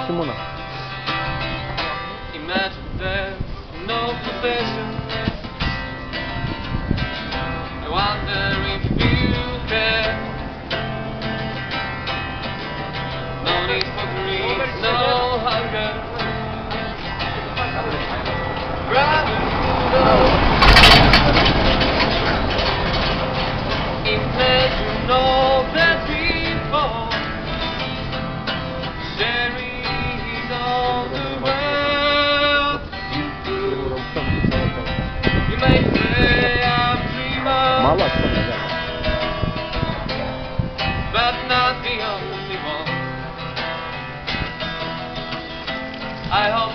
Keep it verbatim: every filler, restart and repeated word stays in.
Simona. Imagine there's no profession. I wonder if you care. No need for greed, no hunger. Rather imagine all that people sharing all the world. You may say I'm dreamer, but not the only one. I hope